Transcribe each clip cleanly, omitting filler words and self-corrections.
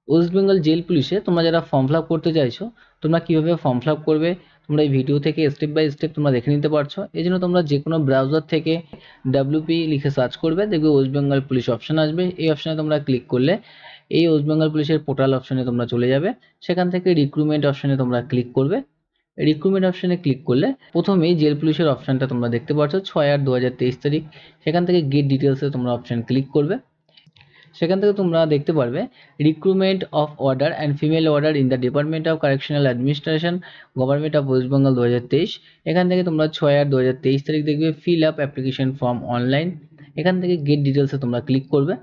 West Bengal jail পুলিশে তোমরা যারা ফর্ম ফিল আপ করতে চাইছো, তোমরা কীভাবে ফর্ম ফিল আপ করবে তোমরা এই ভিডিও থেকে স্টেপ বাই স্টেপ তোমরা দেখে নিতে পারছো। এই জন্য তোমরা যে কোনো ব্রাউজার থেকে WP লিখে সার্চ করবে, দেখবে ওয়েস্ট বেঙ্গল পুলিশ অপশান আসবে। এই অপশানে তোমরা ক্লিক করলে এই ওয়েস্ট বেঙ্গল পুলিশের পোর্টাল অপশানে তোমরা চলে যাবে। সেখান থেকে রিক্রুটমেন্ট অপশানে তোমরা ক্লিক করবে। রিক্রুটমেন্ট অপশানে ক্লিক করলে প্রথমেই জেল পুলিশের অপশানটা তোমরা দেখতে পাচ্ছ 6/8/2023 তারিখ। সেখান থেকে গেট ডিটেলসে তোমরা অপশান ক্লিক করবে। সেখান থেকে তোমরা দেখতে পারবে recruitment of order and female order in the department of correctional administration government of West Bengal 2023। এখান থেকে তোমরা 6/8/2023 তারিখ দেখবে fill up application form online. এখান থেকে গেট ডিটেলসে তোমরা ক্লিক করবে।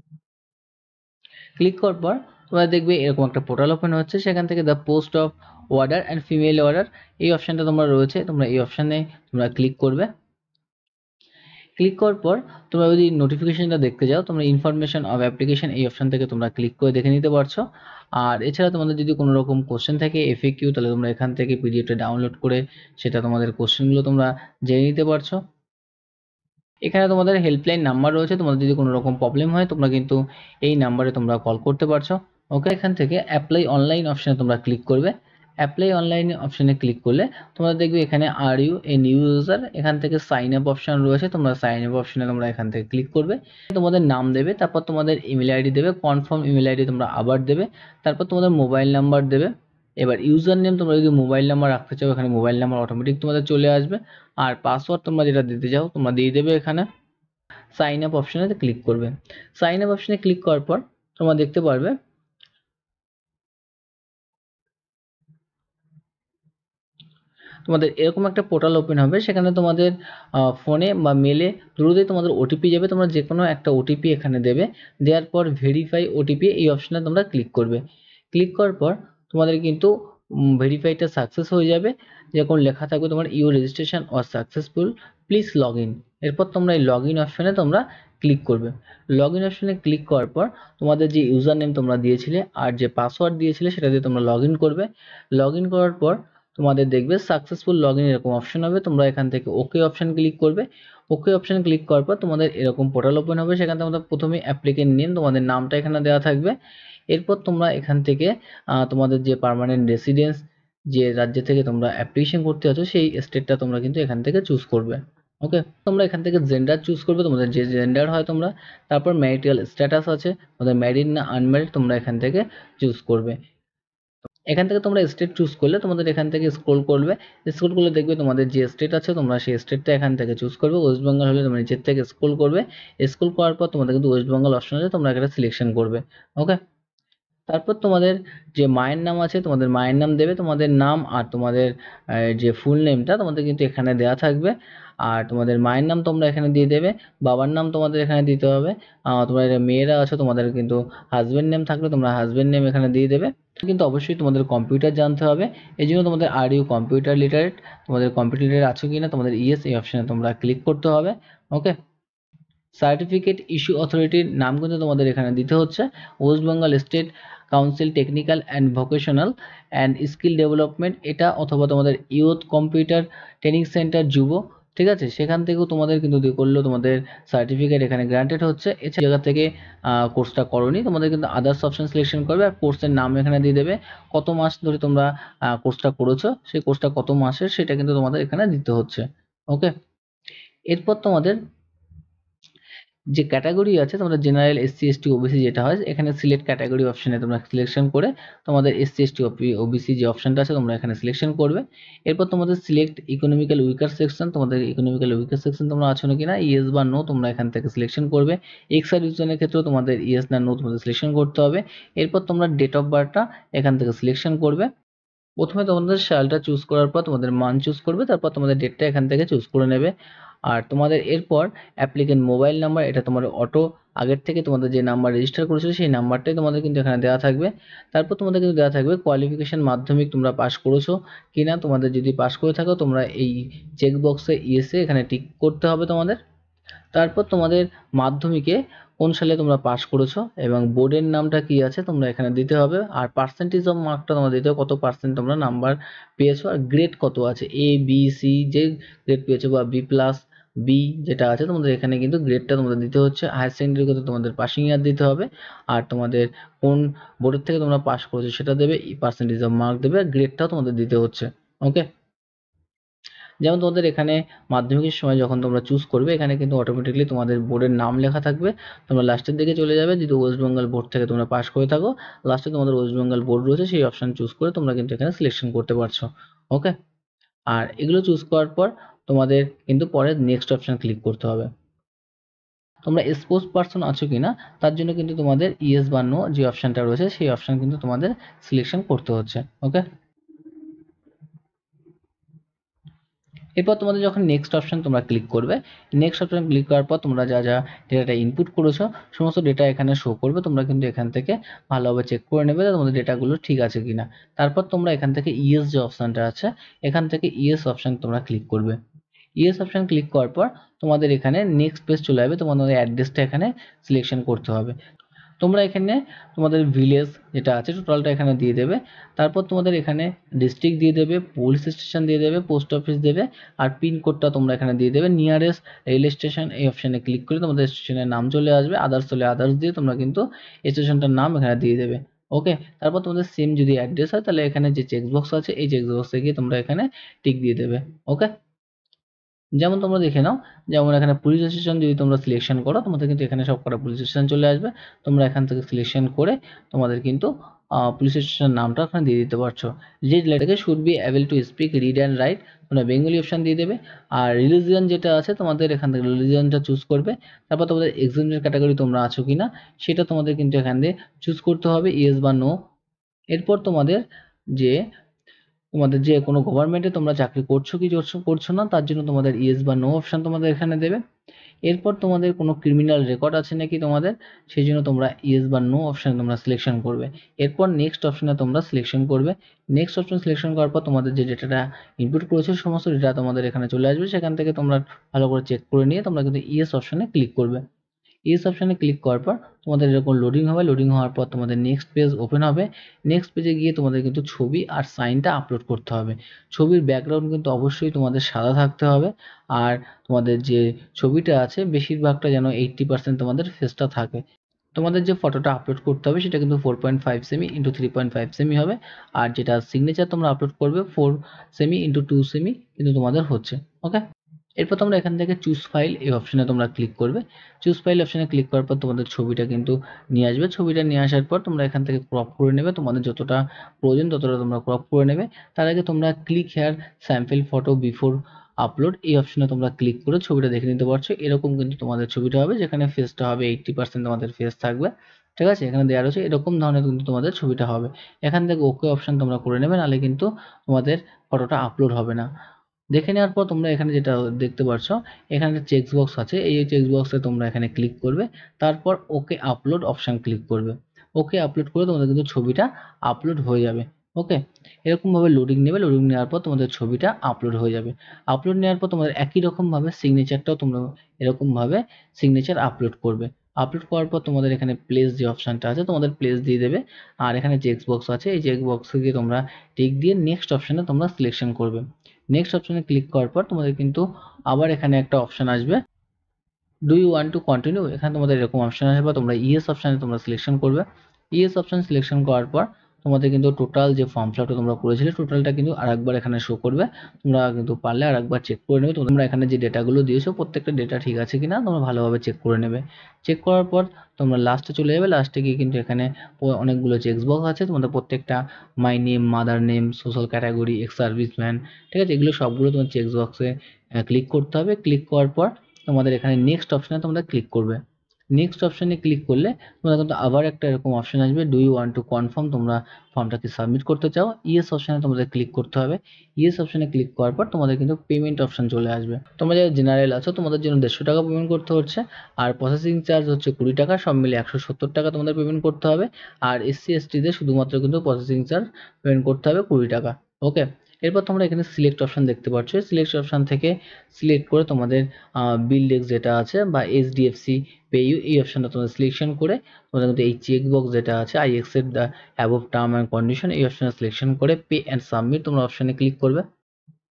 ক্লিক করার পর তোমরা দেখবে এরকম একটা পোর্টাল ওপেন হচ্ছে। সেখান থেকে the post of order and female order এই অপশানটা তোমরা রয়েছে, তোমরা এই অপশানে তোমরা ক্লিক করবে। ক্লিক করার পর তোমরা যদি নোটিফিকেশনটা দেখতে যাও, তোমরা ইনফরমেশন অফ অ্যাপ্লিকেশন এই অপশান থেকে তোমরা ক্লিক করে দেখে নিতে পারছো। আর এছাড়া তোমাদের যদি কোনো রকম কোশ্চেন থাকে FAQ, তাহলে তোমরা এখান থেকে PDFটা ডাউনলোড করে সেটা তোমাদের কোশ্চেনগুলো তোমরা জেনে নিতে পারছো। এখানে তোমাদের হেল্পলাইন নাম্বার রয়েছে, তোমাদের যদি কোনো রকম প্রবলেম হয় তোমরা কিন্তু এই নাম্বারে তোমরা কল করতে পারছো। ওকে, এখান থেকে অ্যাপ্লাই অনলাইন অপশানে তোমরা ক্লিক করবে। অ্যাপ্লাই অনলাইন অপশানে ক্লিক করলে তোমরা দেখবে এখানে are you a new user, এখান থেকে সাইন আপ অপশান রয়েছে, তোমরা সাইন আপ অপশানে তোমরা এখান থেকে ক্লিক করবে। তোমাদের নাম দেবে, তারপর তোমাদের ইমেল আইডি দেবে, কনফার্ম ইমেল আইডি তোমরা আবার দেবে, তারপর তোমাদের মোবাইল নাম্বার দেবে। এবার ইউজার নেম তোমরা যদি মোবাইল নাম্বার রাখতে চাও এখানে মোবাইল নাম্বার অটোমেটিক তোমাদের চলে আসবে। আর পাসওয়ার্ড তোমরা যেটা দিতে চাও তোমরা দিয়ে দেবে। এখানে সাইন আপ অপশানে ক্লিক করবে। সাইন আপ অপশানে ক্লিক করার পর তোমরা দেখতে পারবে তোমাদের এরকম একটা পোর্টাল ওপেন হবে। সেখানে তোমাদের ফোনে বা মেলে দ্রুতই তোমাদের OTP যাবে, তোমরা যে কোনো একটা OTP এখানে দেবে। দেওয়ার পর ভেরিফাই OTP এই অপশানে তোমরা ক্লিক করবে। ক্লিক করার পর তোমাদের কিন্তু ভেরিফাইটা সাকসেস হয়ে যাবে। যেরকম লেখা থাকবে তোমার your registration was successful, please log in. এরপর তোমরা এই লগ ইন অপশানে তোমরা ক্লিক করবে। লগ ইন অপশানে ক্লিক করার পর তোমাদের যে ইউজার নেম তোমরা দিয়েছিলে আর যে পাসওয়ার্ড দিয়েছিলে সেটা দিয়ে তোমরা লগ ইন করবে। লগ ইন করার পর তোমাদের দেখবে সাকসেসফুল লগ ইন এরকম অপশন হবে। তোমরা এখান থেকে ওকে অপশন ক্লিক করবে। ওকে অপশন ক্লিক করার পর তোমাদের এরকম পোর্টাল ওপেন হবে। সেখানে তোমাদের প্রথমে অ্যাপ্লিকেন্ট নেম তোমাদের নামটা এখানে দেওয়া থাকবে। এরপর তোমরা এখান থেকে তোমাদের যে পার্মানেন্ট রেসিডেন্স, যে রাজ্য থেকে তোমরা অ্যাপ্লিকেশন করতে আছো সেই স্টেটটা তোমরা কিন্তু এখান থেকে চুজ করবে। ওকে, তোমরা এখান থেকে জেন্ডার চুজ করবে, তোমাদের যে জেন্ডার হয় তোমরা। তারপর ম্যারিটাল স্ট্যাটাস আছে, তোমাদের ম্যারিড না আনম্যারিড তোমরা এখান থেকে চুজ করবে। এখান থেকে তোমরা স্টেট চুজ করলে তোমাদের এখান থেকে স্ক্রল করবে। স্ক্রল করলে দেখবে তোমাদের যে স্টেট আছে তোমরা সেই স্টেটটা এখান থেকে চুজ করবে। ওয়েস্ট বেঙ্গল হলে তোমরা নিচের থেকে স্ক্রল করবে। স্ক্রল করার পর তোমাদের কিন্তু ওয়েস্ট বেঙ্গল অপশন আছে, তোমরা এখানে সিলেকশন করবে। ওকে, তারপর তোমাদের যে মায়ের নাম আছে তোমাদের মায়ের নাম দেবে। তোমাদের নাম আর তোমাদের যে ফুল নেমটা তোমাদের কিন্তু এখানে দেওয়া থাকবে। আর তোমাদের মায়ের নাম তোমরা এখানে দিয়ে দেবে, বাবার নাম তোমাদের এখানে দিতে হবে। তোমরা মেয়েরা আছো তোমাদের কিন্তু হাজব্যান্ড নেম থাকলে তোমরা হাজব্যান্ড নেম এখানে দিয়ে দেবে। কিন্তু অবশ্যই তোমাদের কম্পিউটার জানতে হবে, এই জন্য তোমাদের আর ইউ কম্পিউটার লিটারেট, তোমাদের কম্পিউটার লিটারেট আছো কি না তোমাদের ইয়েস এই অপশানে তোমরা ক্লিক করতে হবে। ওকে, সার্টিফিকেট ইস্যু অথরিটির নাম কিন্তু তোমাদের এখানে দিতে হচ্ছে West Bengal State Council technical and vocational and skill development, এটা অথবা তোমাদের ইউথ কম্পিউটার ট্রেনিং সেন্টার যুব, ঠিক আছে। সেখান থেকেও তোমাদের কিন্তু দিয়ে করলেও তোমাদের সার্টিফিকেট এখানে গ্রান্টেড হচ্ছে। এছাড়া জায়গা থেকে কোর্সটা করোনি তোমাদের কিন্তু আদার্স অপশন সিলেকশন করবে আর কোর্সের নাম এখানে দিয়ে দেবে। কত মাস ধরে তোমরা কোর্সটা করেছো, সেই কোর্সটা কত মাসের সেটা কিন্তু তোমাদের এখানে দিতে হচ্ছে। ওকে, এরপর তোমাদের যে ক্যাটাগরি আছে তোমাদের জেনারেল, SC ST OBC যেটা হয় এখানে সিলেক্ট ক্যাটাগরি অপশানে তোমরা সিলেকশন করে তোমাদের SC ST OBC যে অপশানটা আছে তোমরা এখানে সিলেকশন করবে। এরপর তোমাদের সিলেক্ট ইকোনমিক্যাল উইকার সেকশন, তোমাদের ইকোনমিক্যাল উইকার সেকশন তোমরা আছো নাকি না, ইয়েস বা নো তোমরা এখান থেকে সিলেকশন করবে। এক্স সার্ভিসম্যানের ক্ষেত্রেও তোমাদের ইয়েস না নো তোমাদের সিলেকশন করতে হবে। এরপর তোমরা ডেট অফ বার্থটা এখান থেকে সিলেকশন করবে। প্রথমে তোমাদের সালটা চুজ করার পর তোমাদের মান চুজ করবে, তারপর তোমাদের ডেটটা এখান থেকে চুজ করে নেবে। আর তোমাদের এরপর অ্যাপ্লিকেন্ট মোবাইল নাম্বার, এটা তোমাদের অটো আগের থেকে তোমাদের যে নাম্বার রেজিস্টার করেছিল সেই নাম্বারটাই তোমাদের কিন্তু এখানে দেওয়া থাকবে। তারপর তোমাদের কিন্তু দেওয়া থাকবে কোয়ালিফিকেশন মাধ্যমিক তোমরা পাস করেছো কিনা, তোমাদের যদি পাস করে থাকো তোমরা এই চেক বক্সে ইয়েসে এখানে টিক করতে হবে তোমাদের। তারপর তোমাদের মাধ্যমিকে কোন সালে তোমরা পাস করেছো এবং বোর্ডের নামটা কি আছে তোমরা এখানে দিতে হবে। আর পার্সেন্টেজ অফ মার্কটা তোমরা দিতে হবে, কত পার্সেন্ট তোমরা নাম্বার পেয়েছো আর গ্রেড কত আছে, A B C যে গ্রেড পেয়েছো বা B+ বি যেটা আছে তোমাদের এখানে কিন্তু গ্রেডটা তোমাদের দিতে হচ্ছে, হায়ার সেকেন্ডারি করতে তোমাদের পাসিং ইয়ার দিতে হবে, আর তোমাদের কোন বোর্ডের থেকে তোমরা পাস করেছো সেটা দেবে, পার্সেন্টেজ অফ মার্ক দেবে, আর গ্রেডটাও তোমাদের দিতে হচ্ছে। ওকে, যেমন তোমাদের এখানে মাধ্যমিকের সময় যখন তোমরা চুজ করবে এখানে কিন্তু অটোমেটিকলি তোমাদের বোর্ডের নাম লেখা থাকবে, তোমরা লাস্টের দিকে চলে যাবে, যদি ওয়েস্ট বেঙ্গল বোর্ড থেকে তোমরা পাস করে থাকো লাস্টে তোমাদের ওয়েস্ট বেঙ্গল বোর্ড রয়েছে সেই অপশান চুজ করে তোমরা কিন্তু এখানে সিলেকশন করতে পারছো। ওকে, আর এগুলো চুজ করার পর তোমাদের কিন্তু পরে নেক্সট অপশান ক্লিক করতে হবে। তোমরা স্পোর্টস পারসন আছো কিনা তার জন্য কিন্তু তোমাদের ইয়েস বা নো যে অপশানটা রয়েছে সেই অপশান কিন্তু তোমাদের সিলেকশন করতে হচ্ছে। ওকে, এরপর তোমাদের যখন নেক্সট অপশান তোমরা ক্লিক করবে, নেক্সট অপশান ক্লিক করার পর তোমরা যা যা ডেটাটা ইনপুট করেছো সমস্ত ডেটা এখানে শো করবে, তোমরা কিন্তু এখান থেকে ভালোভাবে চেক করে নেবে তোমাদের ডেটাগুলো ঠিক আছে কিনা। তারপর তোমরা এখান থেকে ইয়েস যে অপশানটা আছে এখান থেকে ইয়েস অপশান তোমরা ক্লিক করবে। ইয়েস অপশান ক্লিক করার পর তোমাদের এখানে নেক্সট পেজ চলে যাবে, তোমাদের অ্যাড্রেসটা এখানে সিলেকশন করতে হবে। তোমরা এখানে তোমাদের ভিলেজ যেটা আছে টোটালটা এখানে দিয়ে দেবে, তারপর তোমাদের এখানে ডিস্ট্রিক্ট দিয়ে দেবে, পুলিশ স্টেশন দিয়ে দেবে, পোস্ট অফিস দেবে, আর পিনকোডটা তোমরা এখানে দিয়ে দেবে। নিয়ারেস্ট রেল স্টেশন এই অপশানে ক্লিক করে তোমাদের স্টেশনের নাম চলে আসবে, আদার্স হলে আদার্স দিয়ে তোমরা কিন্তু স্টেশনটার নাম এখানে দিয়ে দেবে। ওকে, তারপর তোমাদের সেম যদি অ্যাড্রেস হয় তাহলে এখানে যে চেকবক্স আছে এই চেকবক্সে গিয়ে তোমরা এখানে টিক দিয়ে দেবে। ওকে, যেমন তোমরা দেখে নাও, যেমন এখানে পুলিশ স্টেশন যদি তোমরা সিলেকশন করো তোমাদের কিন্তু এখানে সব কটা পুলিশ স্টেশন চলে আসবে, তোমরা এখান থেকে সিলেকশন করে তোমাদের কিন্তু পুলিশ স্টেশনের নামটা ওখানে দিয়ে দিতে পারছো। যে লেটাকে should be able to speak read and write তোমরা বেঙ্গলি অপশান দিয়ে দেবে, আর রিলিজিয়ন যেটা আছে তোমাদের এখান থেকে রিলিজিয়নটা চুজ করবে, তারপর তোমাদের এক্সামের ক্যাটাগরি তোমরা আছো কিনা সেটা তোমাদের কিন্তু এখান দিয়ে চুজ করতে হবে, ইয়েস বা নো। এরপর তোমাদের যে তোমাদের যে কোনো গভর্নমেন্টে তোমরা চাকরি করছো কি করছো না তার জন্য তোমাদের ইয়েস বা নো অপশান তোমাদের এখানে দেবে। এরপর তোমাদের কোনো ক্রিমিনাল রেকর্ড আছে নাকি তোমাদের সেই জন্য তোমরা ইয়েস বা নো অপশান তোমরা সিলেকশন করবে। এরপর নেক্সট অপশানে তোমরা সিলেকশন করবে। নেক্সট অপশান সিলেকশন করার পর তোমাদের যে ডেটাটা ইনপুট করেছো সমস্ত ডেটা তোমাদের এখানে চলে আসবে, সেখান থেকে তোমরা ভালো করে চেক করে নিয়ে তোমরা কিন্তু ইয়েস অপশানে ক্লিক করবে। ইয়েস অপশানে ক্লিক করার পর তোমাদের এরকম লোডিং হবে, লোডিং হওয়ার পর তোমাদের নেক্সট পেজ ওপেন হবে। নেক্সট পেজে গিয়ে তোমাদের কিন্তু ছবি আর সাইনটা আপলোড করতে হবে। ছবির ব্যাকগ্রাউন্ড কিন্তু অবশ্যই তোমাদের সাদা থাকতে হবে, আর তোমাদের যে ছবিটা আছে বেশিরভাগটা যেন 80% তোমাদের ফেসটা থাকে। তোমাদের যে ফটোটা আপলোড করতে হবে সেটা কিন্তু 4.5 সেমি ইন্টু 3.5 সেমি হবে, আর যেটা সিগনেচার তোমরা আপলোড করবে 4 সেমি ইন্টু 2 সেমি কিন্তু তোমাদের হচ্ছে। ওকে, এরপর তোমরা এখান থেকে চুজ ফাইল এই অপশানে তোমরা ক্লিক করবে। চুজ ফাইল অপশানে ক্লিক করার পর তোমাদের ছবিটা কিন্তু নিয়ে আসবে, ছবিটা নিয়ে আসার পর তোমরা এখান থেকে ক্রপ করে নেবে, তোমাদের যতটা প্রয়োজন ততটা তোমরা ক্রপ করে নেবে। তার আগে তোমরা click here sample photo before upload এই অপশানে তোমরা ক্লিক করে ছবিটা দেখে নিতে পারছো। এরকম কিন্তু তোমাদের ছবিটা হবে, যেখানে ফেসটা হবে 80% তোমাদের ফেস থাকবে, ঠিক আছে, এখানে দেওয়া রয়েছে এরকম ধরনের কিন্তু তোমাদের ছবিটা হবে। এখান থেকে ওকে অপশান তোমরা করে নেবে, নাহলে কিন্তু তোমাদের ফটোটা আপলোড হবে না। দেখে নেওয়ার পর তোমরা এখানে যেটা দেখতে পাচ্ছ এখানে চেক বক্স আছে, এই চেক বক্সে তোমরা এখানে ক্লিক করবে, তারপর ওকে আপলোড অপশান ক্লিক করবে। ওকে আপলোড করে তোমাদের কিন্তু ছবিটা আপলোড হয়ে যাবে। ওকে, এরকমভাবে লোডিং নেবে, লোডিং নেওয়ার পর তোমাদের ছবিটা আপলোড হয়ে যাবে। আপলোড নেওয়ার পর তোমাদের একই রকমভাবে সিগনেচারটাও তোমরা এরকমভাবে সিগনেচার আপলোড করবে। আপলোড করার পর তোমাদের এখানে প্লেস যে অপশানটা আছে তোমাদের প্লেস দিয়ে দেবে, আর এখানে চেক বক্স আছে এই চেক বক্সে গিয়ে তোমরা টিক দিয়ে নেক্সট অপশানে তোমরা সিলেকশন করবে। নেক্সট অপশানে ক্লিক করার পর তোমাদের কিন্তু আবার এখানে একটা অপশান আসবে, do you want to continue, এখানে তোমাদের এরকম অপশান আসবে, তোমরা ইয়েস অপশানে তোমরা সিলেকশন করবে। ইয়েস অপশান সিলেকশন করার পর তোমাদের কিন্তু টোটাল যে ফর্ম ফিলআপটা তোমরা করেছিলে টোটালটা কিন্তু আরেকবার এখানে শো করবে, তোমরা কিন্তু পারলে আরেকবার চেক করে নেবে তোমরা এখানে যে ডেটাগুলো দিয়েছো প্রত্যেকটা ডেটা ঠিক আছে কিনা তোমরা ভালোভাবে চেক করে নেবে। চেক করার পর তোমরা লাস্টে চলে যাবে, লাস্টে গিয়ে কিন্তু এখানে অনেকগুলো চেক বক্স আছে, তোমাদের প্রত্যেকটা my name, mother name, social category, ex serviceman, ঠিক আছে, এগুলো সবগুলো তোমার চেক বক্সে ক্লিক করতে হবে। ক্লিক করার পর তোমাদের এখানে নেক্সট অপশানে তোমরা ক্লিক করবে। নেক্সট অপশানে ক্লিক করলে তোমরা কিন্তু আবার একটা এরকম অপশান আসবে, do you want to confirm, তোমরা ফর্মটাকে সাবমিট করতে চাও, ইয়েস অপশানে তোমাদের ক্লিক করতে হবে। ইয়েস অপশানে ক্লিক করার পর তোমাদের কিন্তু পেমেন্ট অপশান চলে আসবে। তোমরা যারা জেনারেল আছো তোমাদের জন্য 150 টাকা পেমেন্ট করতে হচ্ছে, আর প্রসেসিং চার্জ হচ্ছে 20 টাকা, সব মিলে 170 টাকা তোমাদের পেমেন্ট করতে হবে। আর এসসি এসটিদের শুধুমাত্র কিন্তু প্রসেসিং চার্জ পেমেন্ট করতে হবে 20 টাকা। ওকে, এরপর তোমরা এখানে সিলেক্ট অপশান দেখতে পাচ্ছ, সিলেক্ট অপশান থেকে সিলেক্ট করে তোমাদের বিল ডেস্ক যেটা আছে বা এইচডিএফসি পেইউ এই অপশানটা তোমরা সিলেকশন করে তোমাদের কিন্তু এই চেক বক্স যেটা আছে I accept the above term and condition এই অপশানে সিলেকশন করে পে অ্যান্ড সাবমিট তোমরা অপশানে ক্লিক করবে।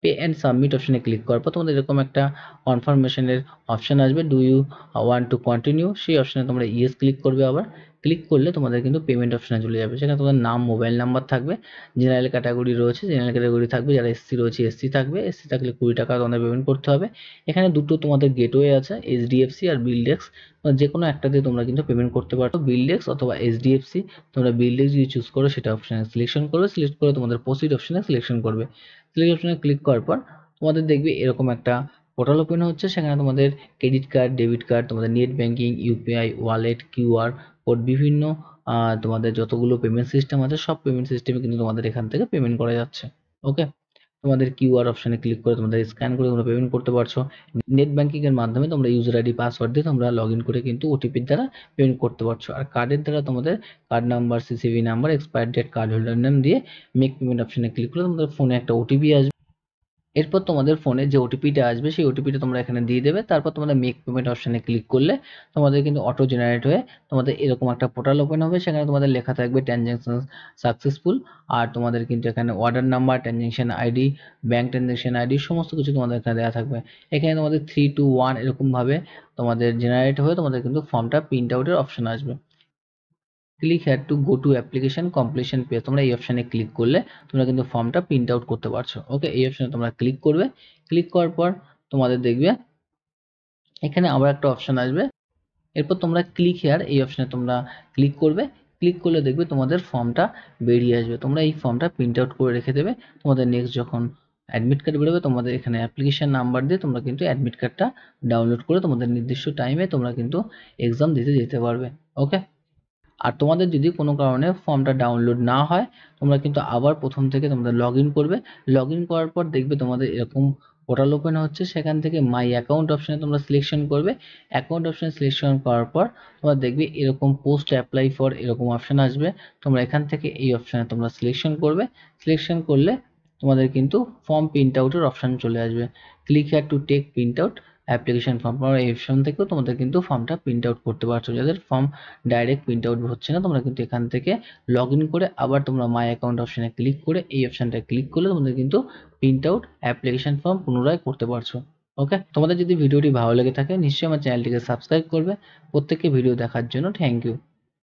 পে অ্যান্ড সাবমিট অপশনে ক্লিক করার পর তোমাদের এরকম একটা কনফার্মেশনের অপশন আসবে, do you want to continue, সেই অপশনে তোমরা ইয়েস ক্লিক করবে। আবার ক্লিক করলে তোমাদের কিন্তু পেমেন্ট অপশনে চলে যাবে, সেখানে তোমাদের নাম, মোবাইল নাম্বার থাকবে, জেনারেল ক্যাটাগরি রয়েছে জেনারেল ক্যাটাগরি থাকবে, যারা এসসি রয়েছে এসসি থাকবে, এসসি থাকলে 20 টাকা তোমাদের পেমেন্ট করতে হবে। এখানে দুটো তোমাদের গেটওয়ে আছে, এইচডিএফসি আর বিলডেক্স, যে কোনো একটা দিয়ে তোমরা কিন্তু পেমেন্ট করতে পারো, বিলডেক্স অথবা এইচডিএফসি। তোমরা বিলডেক্স যদি চুজ করো সেটা অপশনে সিলেকশন করবে, সিলেক্ট করে তোমাদের প্রসিড অপশনে সিলেকশন করবে। সিলেক্ট অপশনে ক্লিক করার পর তোমাদের দেখবে এরকম একটা পোর্টাল ওপেন হচ্ছে, সেখানে তোমাদের ক্রেডিট কার্ড, ডেবিট কার্ড, তোমাদের net banking, UPI, wallet, QR code, বিভিন্ন তোমাদের যতগুলো পেমেন্ট সিস্টেম আছে সব পেমেন্ট সিস্টেমে কিন্তু তোমাদের এখান থেকে পেমেন্ট করা যাচ্ছে। ওকে, তোমাদের কিউআর অপশনে ক্লিক করে তোমাদের স্ক্যান করে তোমরা পেমেন্ট করতে পারছো। নেট ব্যাঙ্কিং এর মাধ্যমে তোমরা ইউজার আইডি পাসওয়ার্ড দিয়ে তোমরা লগ ইন করে কিন্তু ওটিপির দ্বারা পেমেন্ট করতে পারছো। আর কার্ডের দ্বারা তোমাদের card number, CCV number, expire date, card holder name দিয়ে মেক পেমেন্ট অপশনে ক্লিক করলে তোমাদের ফোনে একটা ওটিপি আসবে। এরপর তোমাদের ফোনে যে ওটিপিটা আসবে সেই ওটিপিটা তোমরা এখানে দিয়ে দেবে। তারপর তোমাদের মেক পেমেন্ট অপশনে ক্লিক করলে তোমাদের কিন্তু অটো জেনারেট হয়ে তোমাদের এরকম একটা পোর্টাল ওপেন হবে, সেখানে তোমাদের লেখা থাকবে ট্রানজ্যাকশন সাকসেসফুল। আর তোমাদের কিন্তু এখানে order number, transaction ID, bank transaction ID সমস্ত কিছু তোমাদের এখানে দেওয়া থাকবে। এখানে তোমাদের 3, 2, 1 এরকমভাবে তোমাদের জেনারেট হয়ে তোমাদের কিন্তু ফর্মটা প্রিন্ট আউটের অপশন আসবে। Click here to go to application completion page, তোমরা এই অপশনে ক্লিক করলে তোমরা কিন্তু ফর্মটা প্রিন্ট আউট করতে পারছো। ওকে, এই অপশনে তোমরা ক্লিক করবে। ক্লিক করার পর তোমাদের দেখবে এখানে আবার একটা অপশন আসবে, এরপর তোমরা ক্লিক হেয়ার এই অপশনে তোমরা ক্লিক করবে। ক্লিক করলে দেখবে তোমাদের ফর্মটা বেরিয়ে আসবে, তোমরা এই ফর্মটা প্রিন্ট আউট করে রেখে দেবে। তোমাদের নেক্সট যখন অ্যাডমিট কার্ড বেরোবে তোমাদের এখানে অ্যাপ্লিকেশন নাম্বার দিয়ে তোমরা কিন্তু অ্যাডমিট কার্ডটা ডাউনলোড করে তোমাদের নির্দিষ্ট টাইমে তোমরা কিন্তু এক্সাম দিতে যেতে পারবে। ওকে, আর তোমাদের যদি কোনো কারণে ফর্মটা ডাউনলোড না হয় তোমরা কিন্তু আবার প্রথম থেকে তোমাদের লগ ইন করবে। লগ ইন করার পর দেখবে তোমাদের এরকম পোর্টাল ওপেন হচ্ছে, সেখান থেকে মাই অ্যাকাউন্ট অপশানে তোমরা সিলেকশন করবে। অ্যাকাউন্ট অপশানে সিলেকশন করার পর তোমরা দেখবে এরকম পোস্ট অ্যাপ্লাই ফর এরকম অপশান আসবে, তোমরা এখান থেকে এই অপশানে তোমরা সিলেকশন করবে। সিলেকশন করলে তোমাদের কিন্তু ফর্ম প্রিন্ট আউটের অপশান চলে আসবে। Click here to take print out application form, তোমরা এই অপশন থেকেও তোমাদের কিন্তু ফর্মটা প্রিন্ট আউট করতে পারছো। যাদের ফর্ম ডাইরেক্ট প্রিন্ট আউট হচ্ছে না তোমরা কিন্তু এখান থেকে লগ ইন করে আবার তোমরা মাই অ্যাকাউন্ট অপশানে ক্লিক করে এই অপশানটা ক্লিক করলে তোমাদের কিন্তু প্রিন্ট আউট অ্যাপ্লিকেশন ফর্ম পুনরায় করতে পারছো। ওকে, তোমাদের যদি ভিডিওটি ভালো লেগে থাকে নিশ্চয়ই আমার চ্যানেলটিকে সাবস্ক্রাইব করবে। প্রত্যেককে ভিডিও দেখার জন্য থ্যাংক ইউ।